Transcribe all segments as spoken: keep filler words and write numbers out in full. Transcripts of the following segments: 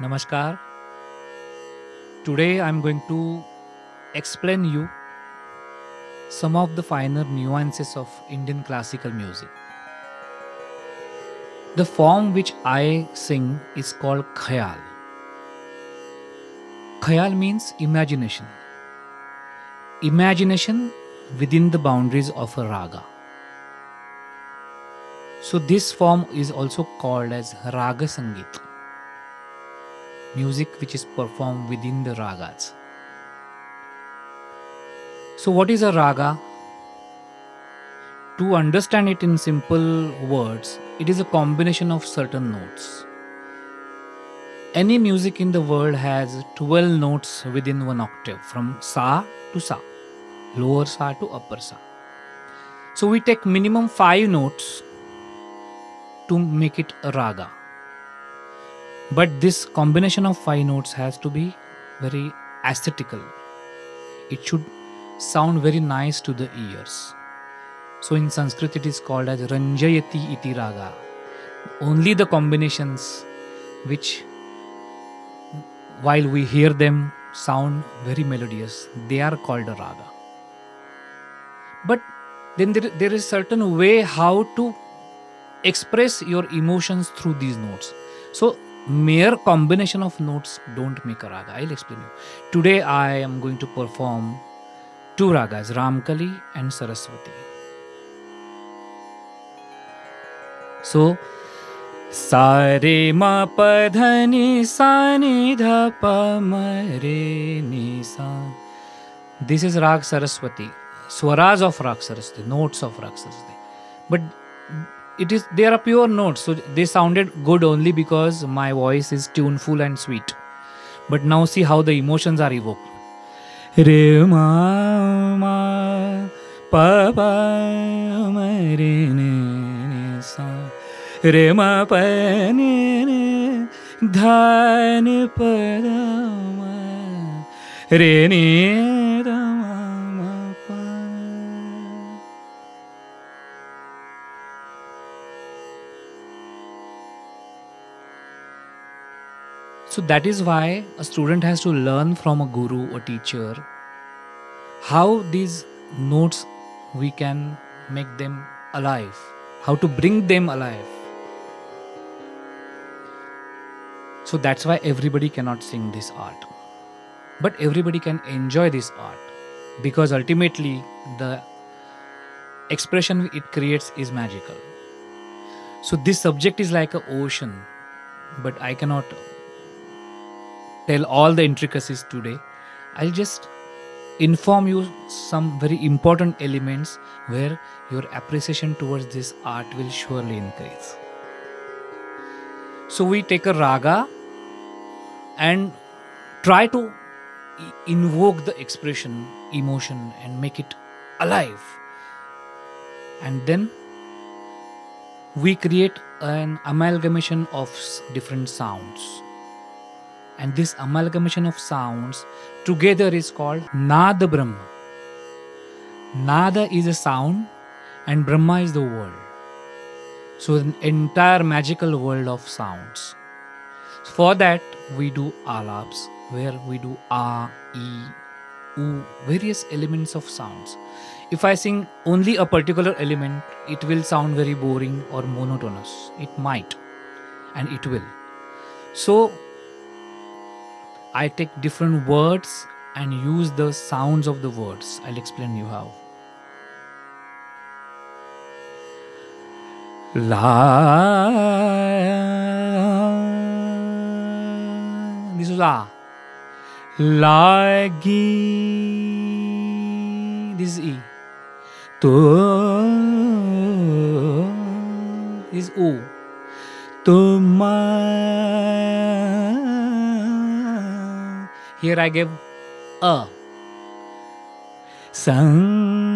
Namaskar. Today I'm going to explain you some of the finer nuances of Indian classical music. The form which I sing is called khayal. Khayal means imagination. Imagination within the boundaries of a raga. So this form is also called as raga sangeet. Music which is performed within the ragas. So what is a raga? To understand it in simple words, it is a combination of certain notes. Any music in the world has twelve notes within one octave, from sa to sa, lower sa to upper sa. So we take minimum five notes to make it a raga. But this combination of five notes has to be very aesthetical. It should sound very nice to the ears. So in Sanskrit it is called as Ranjayati iti raga. Only the combinations which while we hear them sound very melodious, they are called a raga. But then there, there is certain way how to express your emotions through these notes. So mere combination of notes don't make a raga. I'll explain you. Today I am going to perform two ragas, Ramkali and Saraswati. So, sa re ma pa dha ni sa ni dha pa ma re ni sa. This is Rag Saraswati, swaras of Rag Saraswati, notes of Rag Saraswati. But it is they are pure notes, so they sounded good only because my voice is tuneful and sweet. But now see how the emotions are evoked. Re ma ma pa pa ma re ni sa. Re ma pa ni ni dha ni pa da ma re ni da ma ma pa. So that is why a student has to learn from a guru, a teacher, how these notes we can make them alive, how to bring them alive. So that's why everybody cannot sing this art. But everybody can enjoy this art because ultimately the expression it creates is magical. So this subject is like an ocean, but I cannot tell all the intricacies today. I'll just inform you some very important elements where your appreciation towards this art will surely increase. So we take a raga and try to invoke the expression, emotion, and make it alive. And then we create an amalgamation of different sounds. And this amalgamation of sounds together is called Nada Brahma. Nada is a sound and Brahma is the world. So an entire magical world of sounds. For that we do alaps, where we do a, e, u, various elements of sounds. If I sing only a particular element, it will sound very boring or monotonous. It might, and it will. So I take different words and use the sounds of the words. I'll explain you how. La. This is la. Lagi. This is e. To. This is u. Tuma. Here I give a. Sang.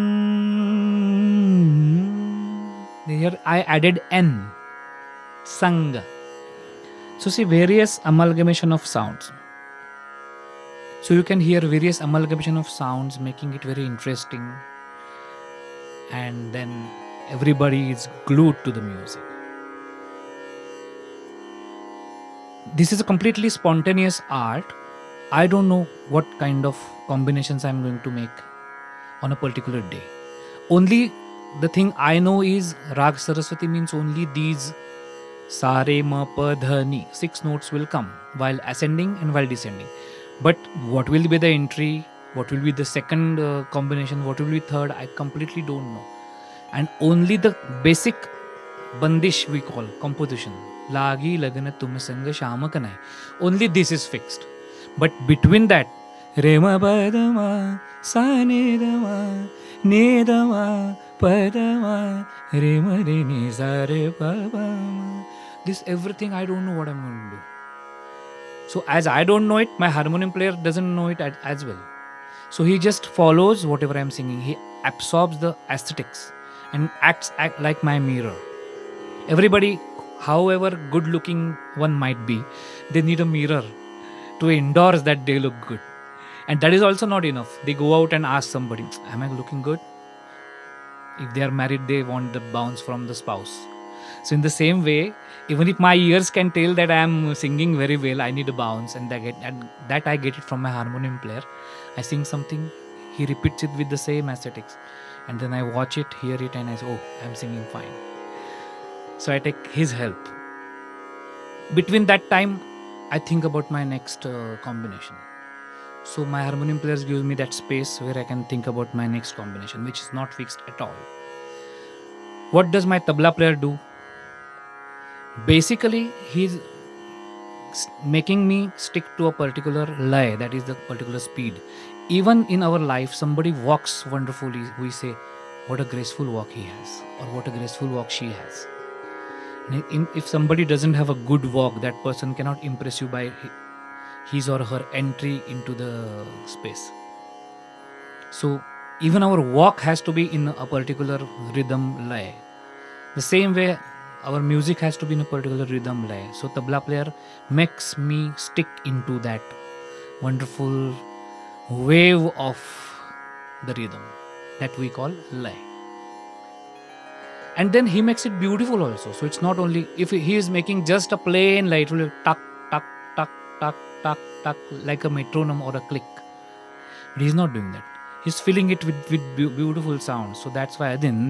Here I added n. Sang. So see various amalgamation of sounds. So you can hear various amalgamation of sounds, making it very interesting. And then everybody is glued to the music. this is a completely spontaneous art. I don't know what kind of combinations I'm going to make on a particular day. Only the thing I know is Rag Saraswati means only these sa, re, ma, pa, dha, ni. Six notes will come while ascending and while descending. But what will be the entry? What will be the second uh, combination? What will be third? I completely don't know. And only the basic bandish we call composition. Lagi lagana tum sanga shama kanai. Only this is fixed. But between that, Rema Padama, Sanidama, Nidama, Padama, Rema Rini Sare Pabama. This everything I don't know what I'm going to do. So as I don't know it, my harmonium player doesn't know it as well. So he just follows whatever I'm singing. He absorbs the aesthetics and acts act like my mirror. Everybody, however good looking one might be, they need a mirror to endorse that they look good. And that is also not enough. They go out and ask somebody, am I looking good? If they are married, they want the bounce from the spouse. So in the same way, even if my ears can tell that I am singing very well, I need a bounce, and that, get, and that I get it from my harmonium player. I sing something, he repeats it with the same aesthetics. And then I watch it, hear it, and I say, oh, I'm singing fine. So I take his help. Between that time, I think about my next uh, combination. So my harmonium players gives me that space where I can think about my next combination, which is not fixed at all. What does my tabla player do? Basically, he's making me stick to a particular lay, that is the particular speed. Even in our life, somebody walks wonderfully, we say, what a graceful walk he has, or what a graceful walk she has. If somebody doesn't have a good walk, that person cannot impress you by his or her entry into the space. So even our walk has to be in a particular rhythm lay. The same way our music has to be in a particular rhythm lay. So tabla player makes me stick into that wonderful wave of the rhythm that we call lay. And then he makes it beautiful also. So it's not only, if he is making just a plain lay, it will be tuck, tuck, tuck, tuck, tuck, tuck, like a metronome or a click. But he's not doing that. He's filling it with, with beautiful sounds. So that's why this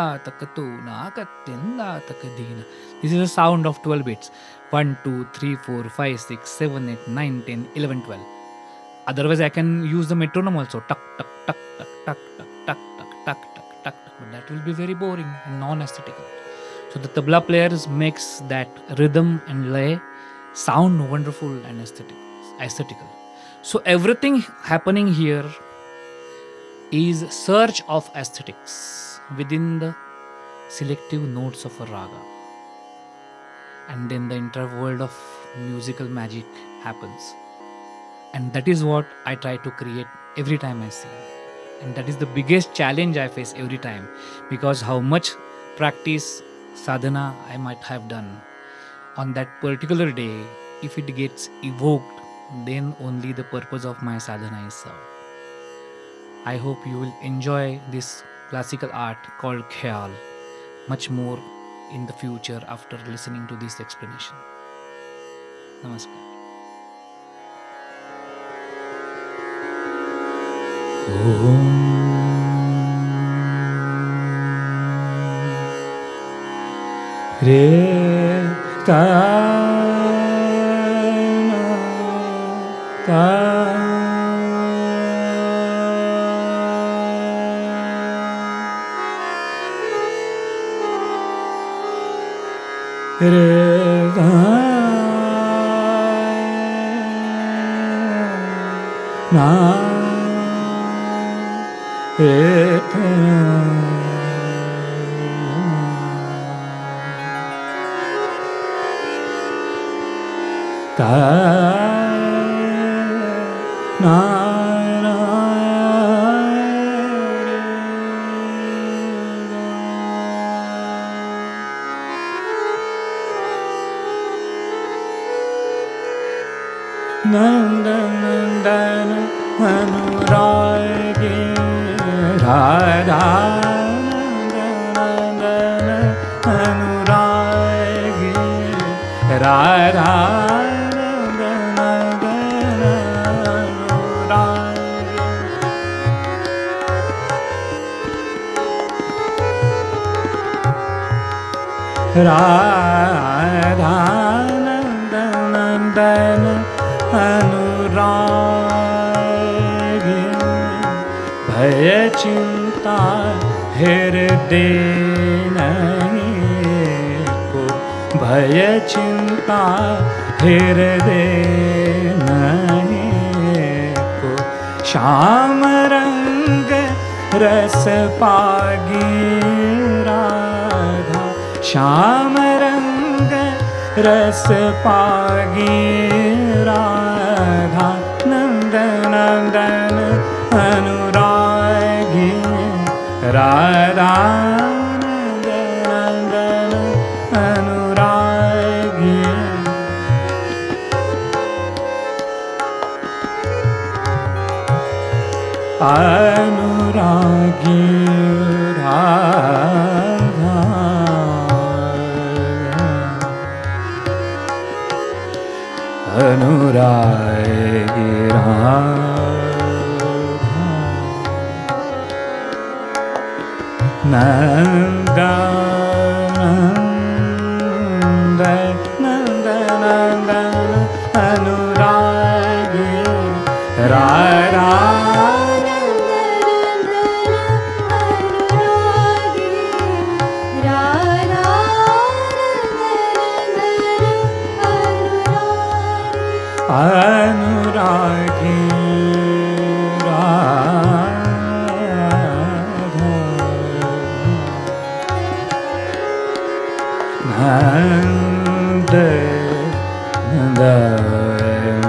is a sound of twelve beats. one, two, three, four, five, six, seven, eight, nine, ten, eleven, twelve. Otherwise I can use the metronome also. Tuck, tuck, tuck, tuck, tuck, tuck, tuck, tuck, tuck, tuck, tuck. But that will be very boring and non-aesthetical. So the tabla players makes that rhythm and lay sound wonderful and aesthetic, aesthetical. So everything happening here is search of aesthetics within the selective notes of a raga. And then the entire world of musical magic happens. And that is what I try to create every time I sing. And that is the biggest challenge I face every time, because how much practice, sadhana I might have done on that particular day, if it gets evoked, then only the purpose of my sadhana is served. I hope you will enjoy this classical art called Khyal much more in the future after listening to this explanation. Namaskar. Om Re Ta Ta Re Ta Na Ta na Nandanandana Anuragi Radha Nandanandana Anuragi Radha Radha नंदन अनुरागी भय चिंता हृदय नहीं को भय चिंता हृदय नहीं को श्याम रंग रस पागी राधा श्याम रंग रस पागी राधा नंदन नंदन अनुरागी राधा नंदन नंदन अनुरागी अनुरागी राधा अनुरागी राधा नंदन नंदन नंदन अनुरागी राधा अनुरागी राधा नंद नंदन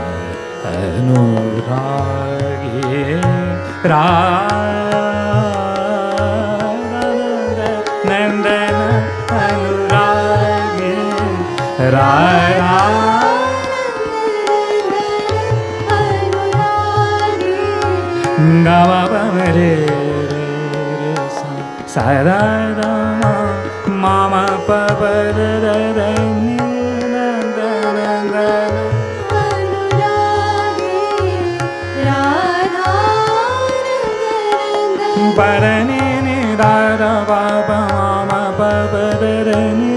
अनुरागी राधा नंदन अनुरागी राधा गावा रे सा दा दा मामा प प द द द नि द द द अनुरागी राधा पर नि नि दा दा पा प मामा प प द द नि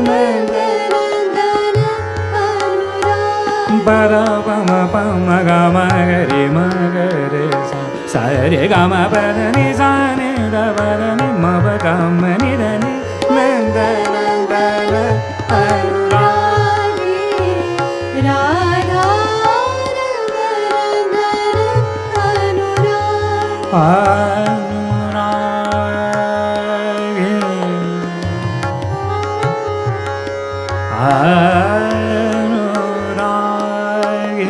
पर प म प म ग म ग रे म ग रे सा सा रे ग म प द नि सा नि द प द नि म प ग म नि द नि नंद नंदन अनुरागी राधा नंदन अनुरागी अनुरागी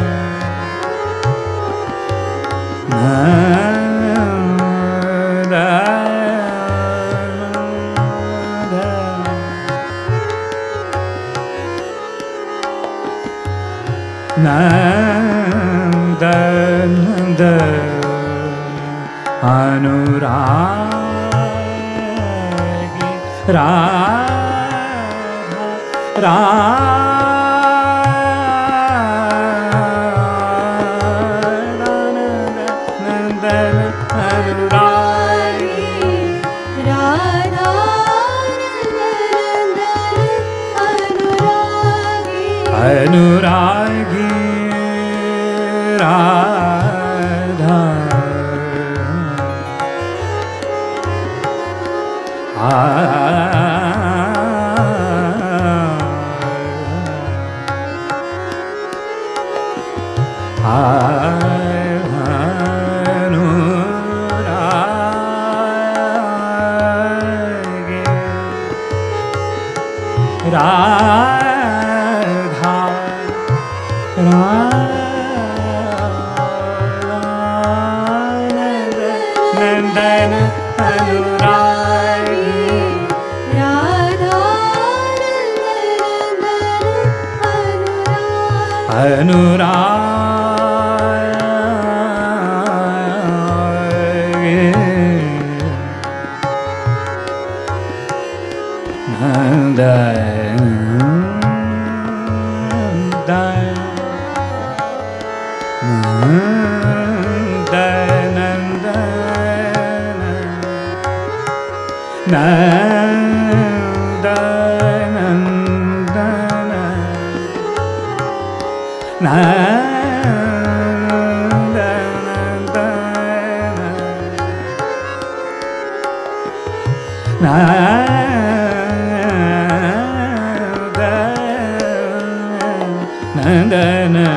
नंद नंद अनुरागी राधा राधा नंदन अनुरागी राधा नंदन अनुरागी अनुरागी राधा अनुरागी राधा नंदन अनुरागी राधा अनुरागी नंदन नंदन नंदन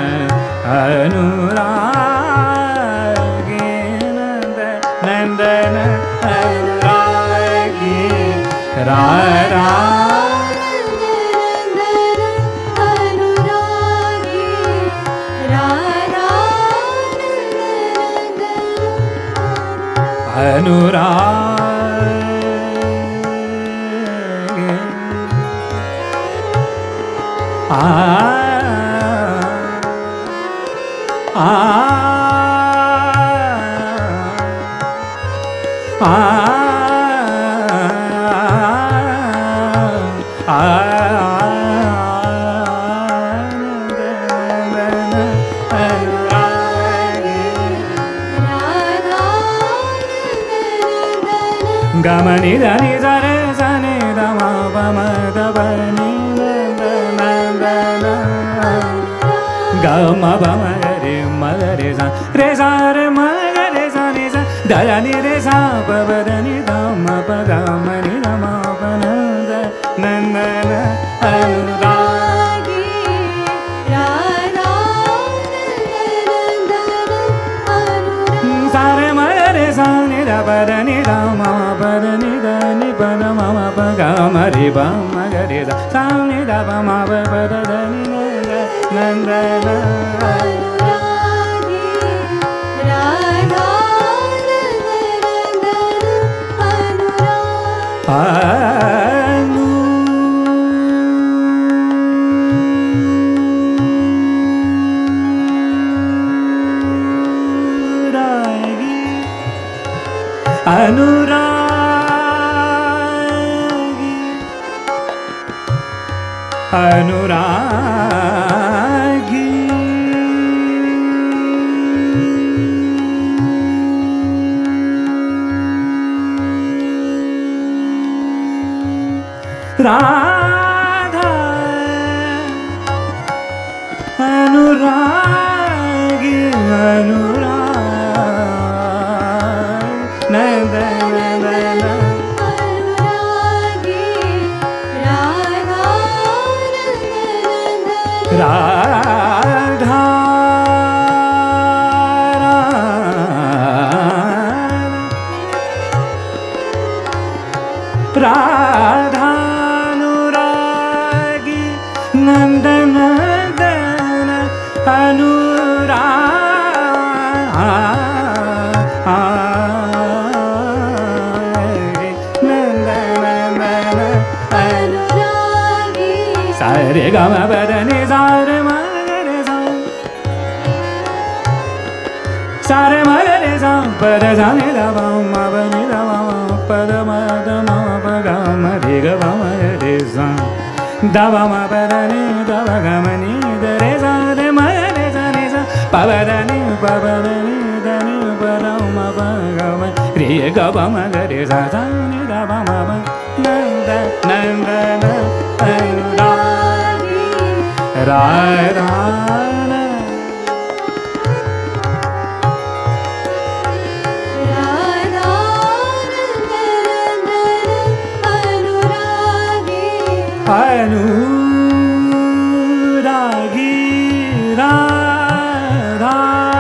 अनुरागी नंदन अनुरागी रारा अनुराग आ आ आ गमनि धनि धरे सनि धम पम धनि नंदन गम पम रे मगरे सा रे सा रे मगरे सा नि सा धनि रे सा प धनि धम प गमनि धम प नंदन अनुरागी राधा सारे मगरे सा नि ध प धनि धम प धनि धनि प धम प गमरि प मगरे सा सा नि ध प म प धनि नंदन अनुरागी राधा अनुरागी अनुरागी राधा अनुरागी अनुराग नंदन राधा राधानुरागी नंदन अनुरागी नंदन अनुरागी सारे गम बदने सारे मगरे सा सारे मगरे सा पद जाने दबा मबने दबा पद मद मब गम रे गम रे सा दबा मबने दबा गमनि दरे सा रे मगरे सा नि सा पबदनि पबदनि दनि पद मब गम रे गम रे सा सा नि दबा मब नंद नंदन अनुरागी राधा अनुरागी राधा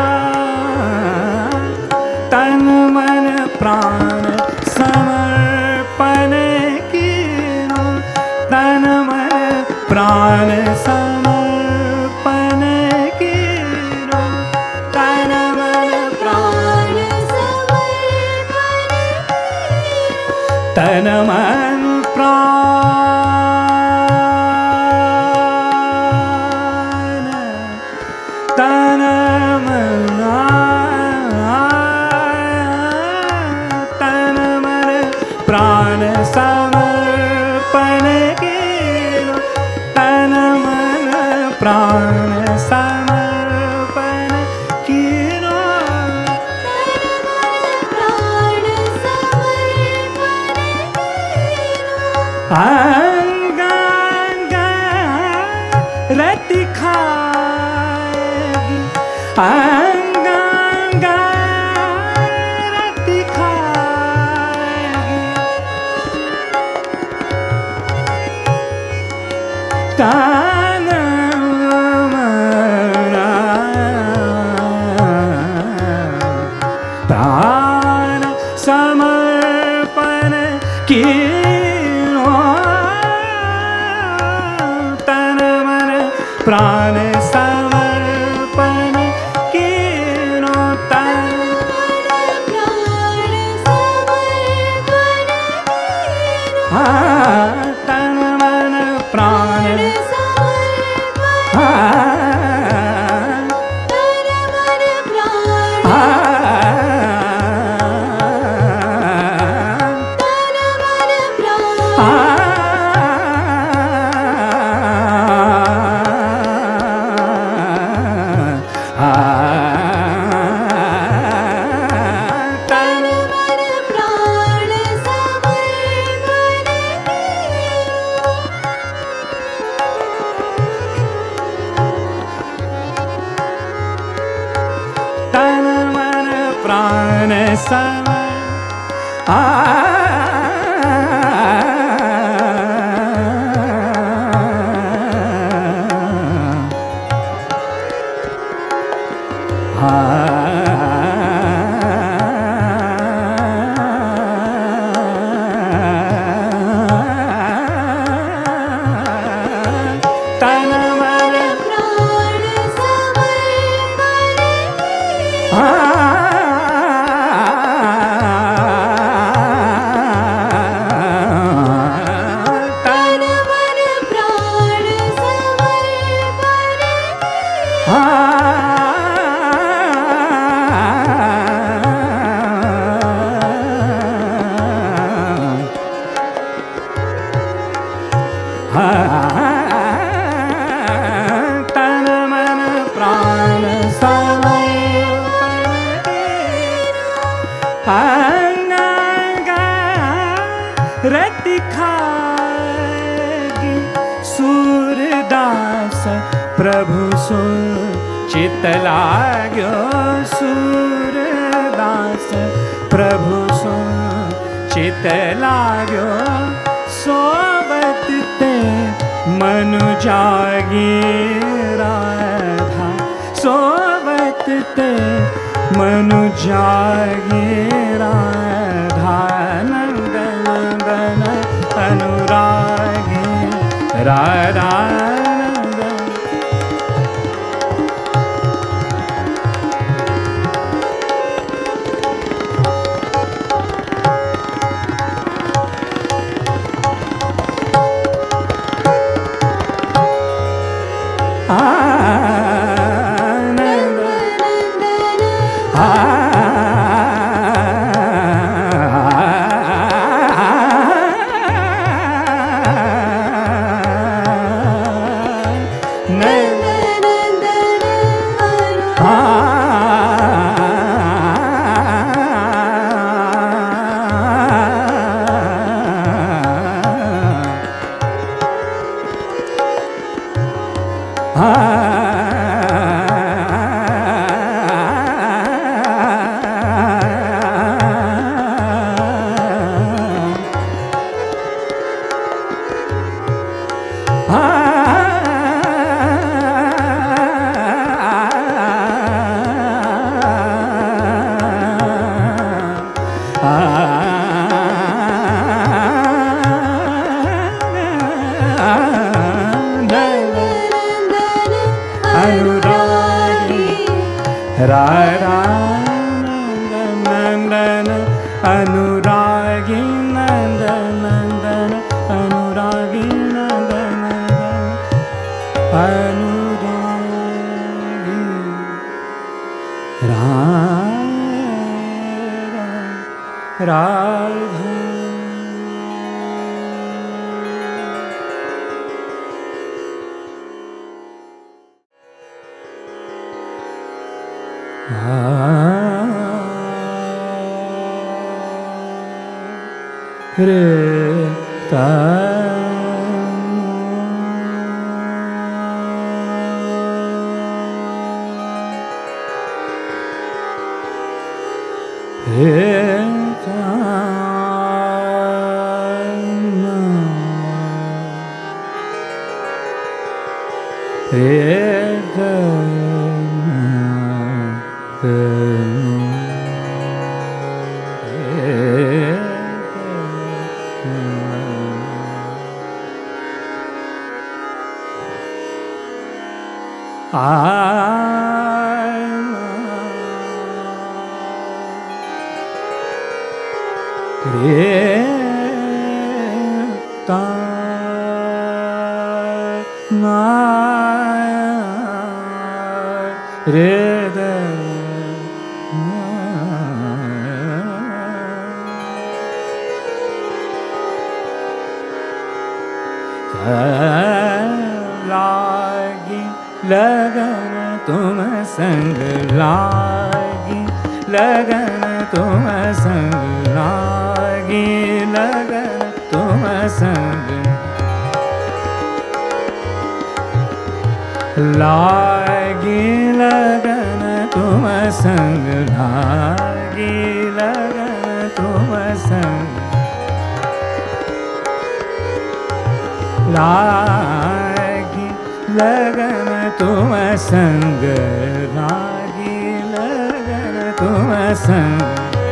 तन मन प्राण समर्पण किया तन मन प्राण समर्पण किया तन मन प्राण समर्पण तन मन प्राण तन मन तन मन प्राण समर्पण किया तन मन प्राण समर्पण किया प्राण समर्पण अंग रति खाए प्राण समर्पण कीनो तन मन प्राण समर्पण कीनो तन तन मन प्राण प्रभु सुन चित लाग्यो सूरदास प्रभु सुन चित लाग्यो सोबत ते मनु जागी राधा सोबत ते मनु जागी राधा नंद नंदन अनुरागी राधा लागी लगन तुम संग लागी लगन तुम संग लागी लगन तुम संग लागी लगन तुम संग लागी लगन तुम संग लागी लगन तुम संग लागी लगन तुम संग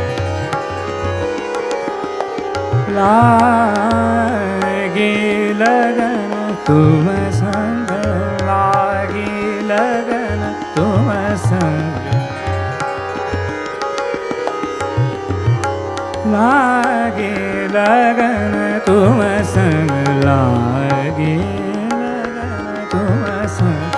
लागी लगन तुम संग लागी लगन तुम संग लागी लगन तुम संग लागी लगन तुम संग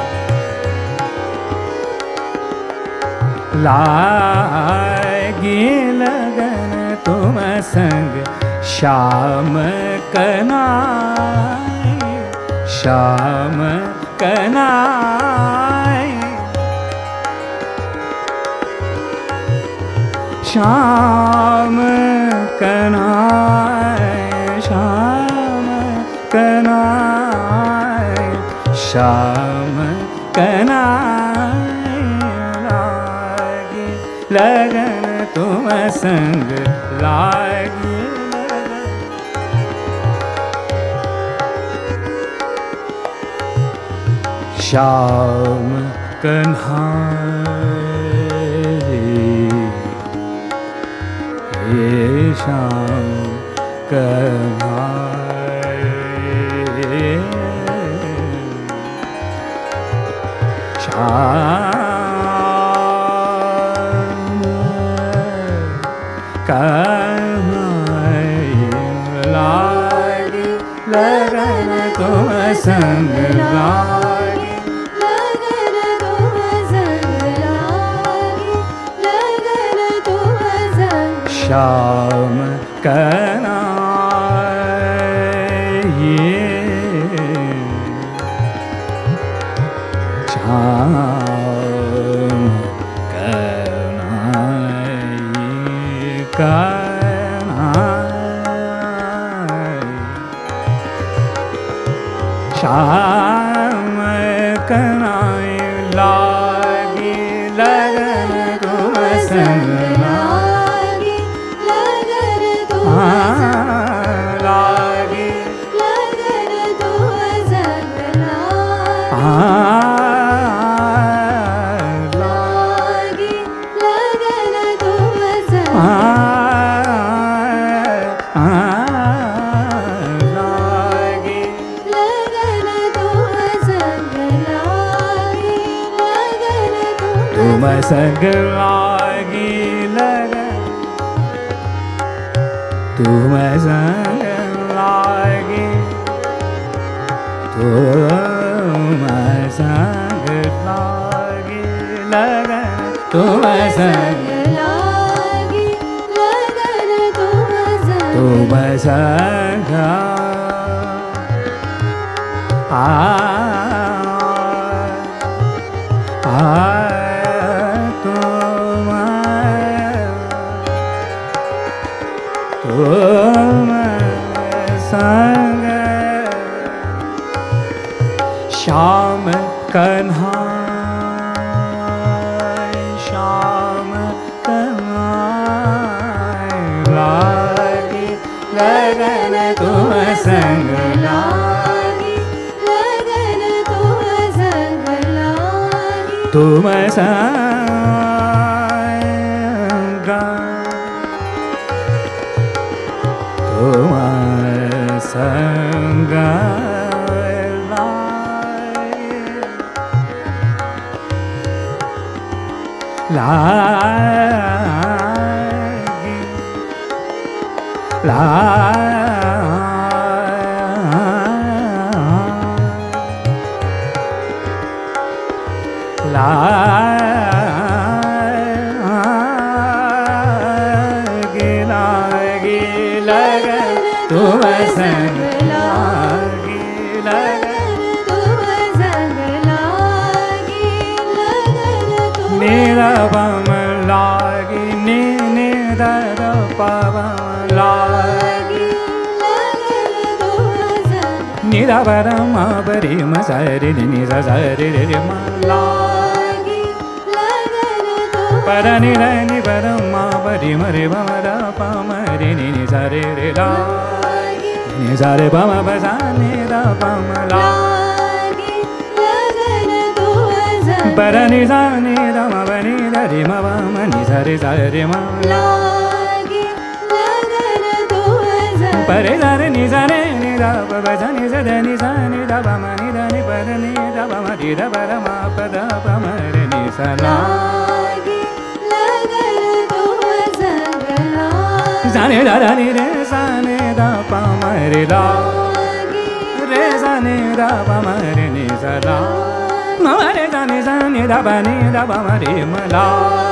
लागी लगन तुम संग श्याम कनाई श्याम कनाई श्याम कनाई श्याम कनाई श्याम कनाई लागी लगन तुम संग लागी लगन श्याम कन्हाई ये श्याम कन्हाई श्याम कन्हाई लागी लगन तुम संग लागी लगन तुम संग लागी लगन तुम संग श्याम कनाई श्याम कनाई कनाई श्याम कनाई लागी लगन तुम संग लागी लगन तुम लागी लगन तुम संग लागी लगन तुम संग लागी लगन तुम संग लागी लगन तुम संग लागी लगन तुम संग लागी तुम संग लागी लगन तुम संग लागी लगन तुम संग तुम संग आ आ तुम तुम संग श्याम कन्हाई श्याम कन्हाई लागी लगन तुम संग लागी लगन तुम संग तुम संगा तुम संगा लागी ला लागी लागी लगन तुम संग लागी लगन तुम संग लागी लगन तुम मेरा पम लागी ने ने दर पम लागी लगन तुम संग निरा परम परि म सरि नि स सरि रे म लागी लगन तुम पर नि र नि परम परि म रे म र प म रे नि नि स रे रे ला नि स रे प म प स नि र प म ला लागी लगन तुम संग पर नि स नि र म प नि र रे म प म नि स रे स रे म ला लागी लगन तुम संग पर रे स रे नि स रे नि र प प स नि स द नि स नि र प म नि द नि प र नि र प म रि र प र म प द प म रे नि स ला लागी लगन तुम संग लागी सा नि द द नि रे स नि द प म रे ला रे स नि र प म रे नि स ला म रे स नि स नि द प नि द प म रे म ला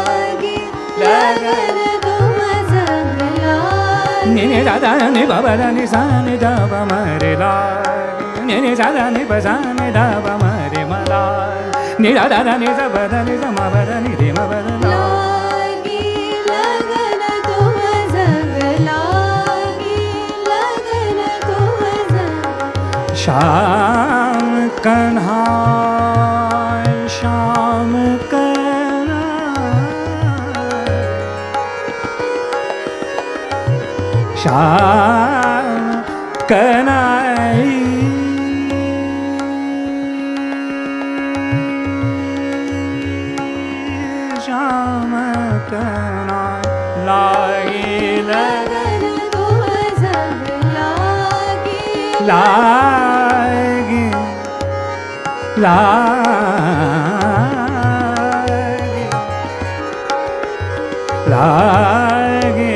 लगन तुम संग लागी नि नि द द नि प प द नि स नि द प म रे ला नि नि स द नि प स नि द प म रे म ला नि द द द नि स प द नि स म प द नि रे म प द ला लागी लगन तुम संग लागी लगन तुम संग श्याम कन्हाय श्याम कन्हाय श्याम कन्हाय श्याम कन्हाय लागी लगन लगन तुम संग लागी लागी लागी लागी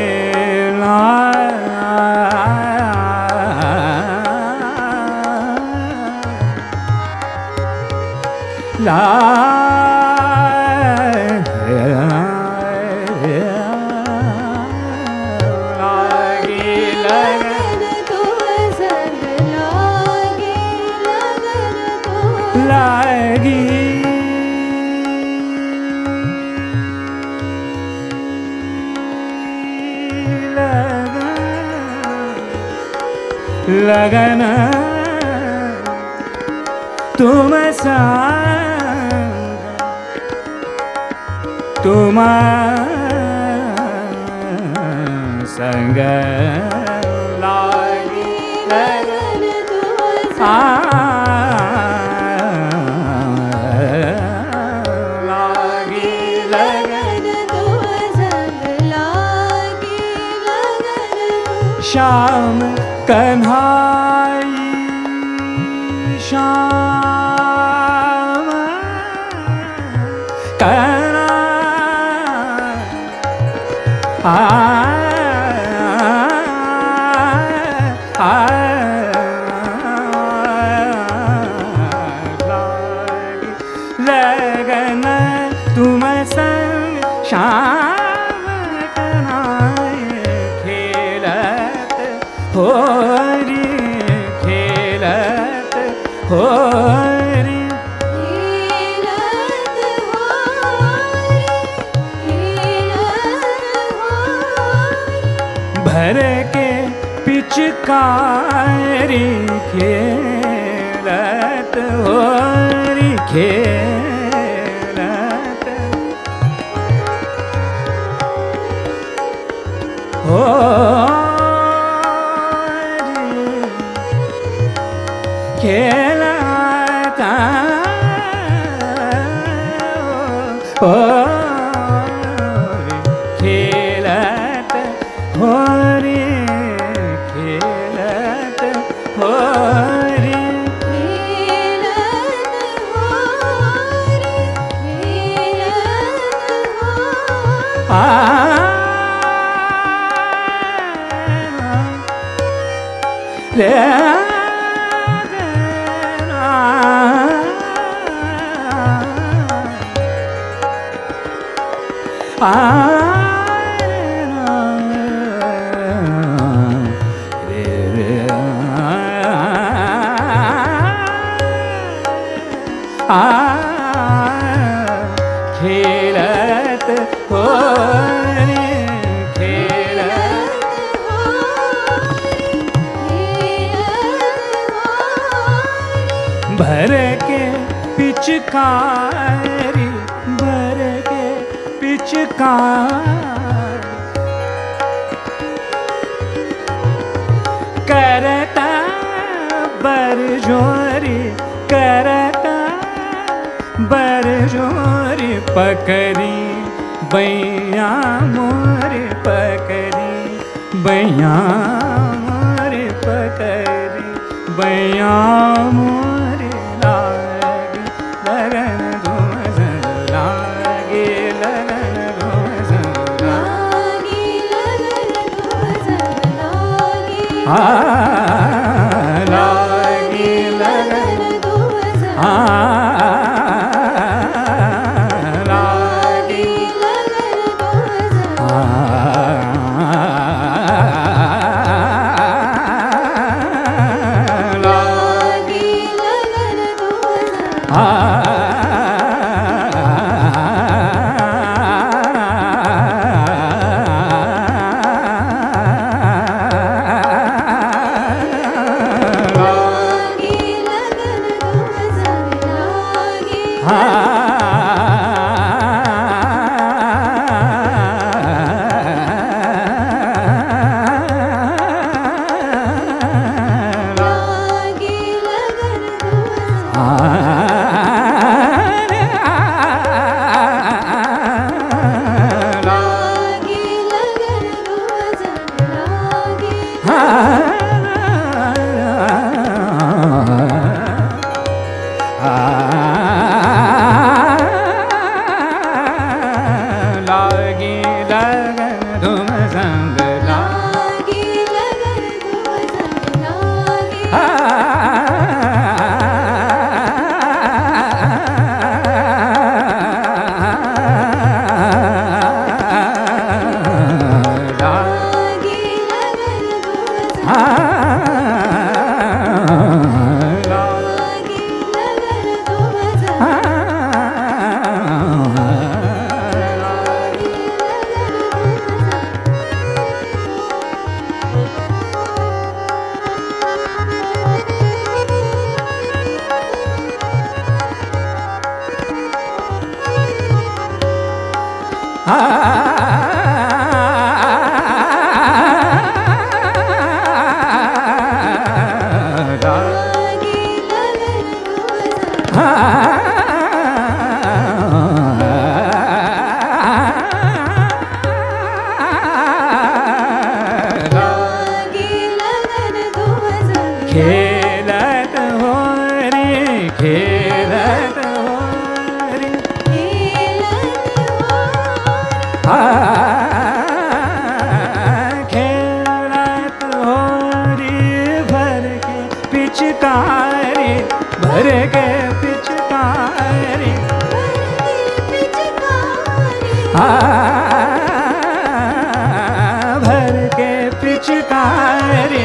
लागी लगन लगन तुम संग लागी लगन तुम लागी लगन लगन तुम संग तुम संग लागी लगन लगन तुम आ संग लागी लगन लगन तुम संग लागी लगन श्याम कन्हाई श्याम कन्हाई आ आ लागी लगन तुम संग श्याम कन्हाई खेलत होरी खेलत होरी हीरत होरी हीरत होरी भर के पिचकारी खेलत होरी खेलत होरी खेलता हो रे खेलत हो रे खेलत हो रे आ रे खेलत हो रे खेलत भर के पिचकारी भर के पिचकारी करता बरजोरी करता बरजोरी पकड़ी बैया मोरे पकड़ी बैया मोरे पकड़ी बैया मोरे लागे लगन धुम लागे लगन धुम लागे आ लागे लगन आ खेलत हो रे खेलत हो रे आ खेलत हो रे भर के पिचकारी भर के पिचकारी आ भर के पिचकारी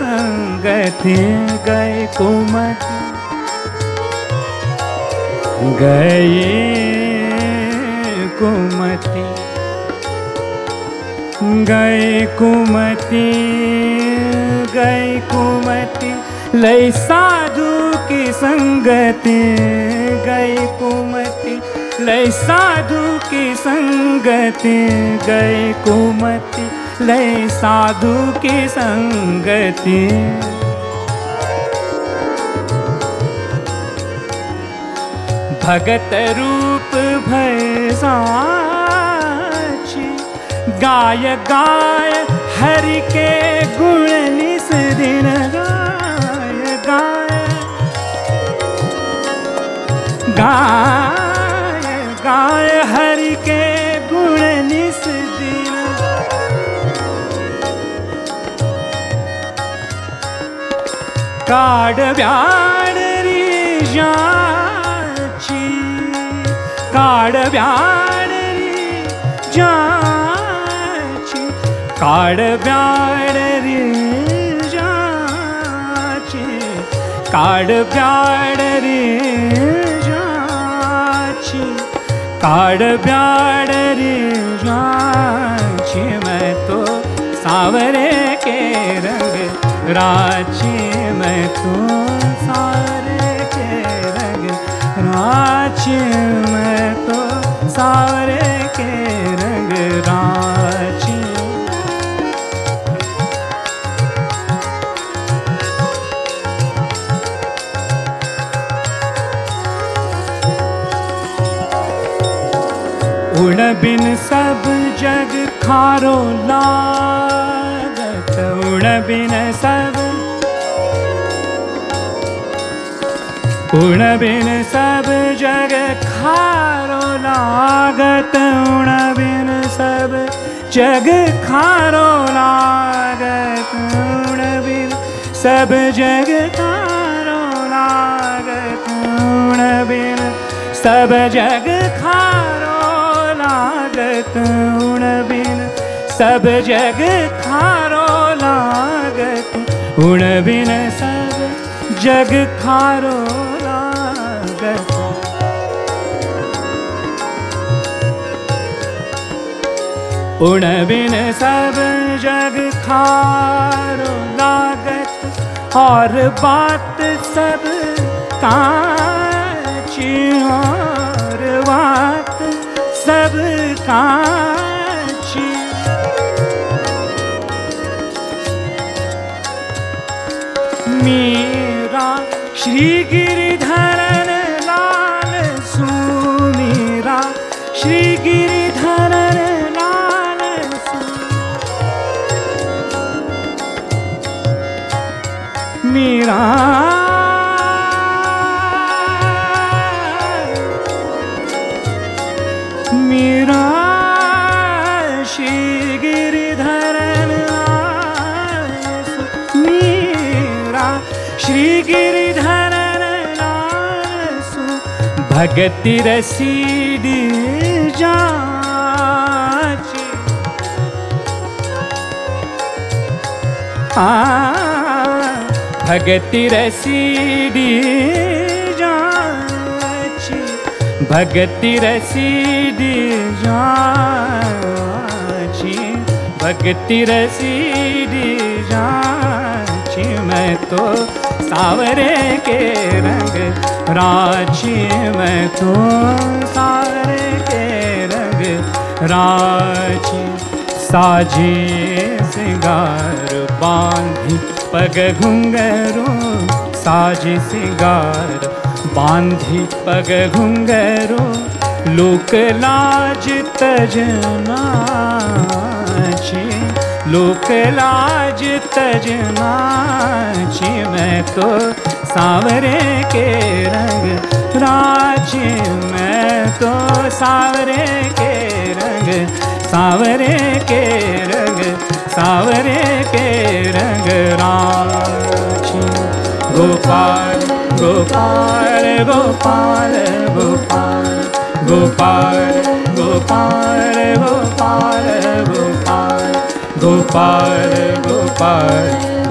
संगति गए कुमति गए कुमति गए कुमति गए कुमति लय साधु की संगति गए कुमति लय साधु की संगति गए कुमति लय साधु की संगति भगत रूप भय साची गाय गाय हरि के गुण निस दिन गाय गाय गाय गाय हरि के गुण निस दिन काड ब्याड री जाची काड ब्याड री जाची काड ब्याड री जाची काड ब्याड री जाची काड ब्याड री जाची मैं तो सावरे के रंग राची मैं तो सावरे के रंग राची मैं तो सावरे के रंग राची उण बिन सब जग खारो लागत उण बिन सब उण बिन सब जग खारो लागत उण बिन सब जग खारो लागत उण बिन सब जग खारो लागत उण बिन सब जग खारो लागत उण बिन सब जग खारो लागत उण बिन सब जग खारो लागत उण बिन सब जग खारो लागत और बात सब काची और बात सब काची मेरा श्री गिरिधरन लाल सुमीरा श्री गिरिधरन लाल सु मेरा मेरा श्री गिरिधरन लाल सु मेरा श्री गिरिधरन लाल सु भगति रसीदी जाची आ भगति रसीदी जाची भगति रसीदी जाची भगति रसीदी जाची मैं तो सावरे के रंग राची मैं तो सावरे के रंग राची साजे सिंगार बांधी पग घुंघरू साजे सिंगार बांधी पग घुंघरू लोक लाज तजनाची लोक लाज तजनाची मैं तो सावरे के रंग राची मैं तो सावरे के रंग सावरे के रंग सावरे के रंग राची गोपाल गोपाल गोपाल गोपाल गोपाल गोपाल गोपाल गोपाल गोपाल गोपाल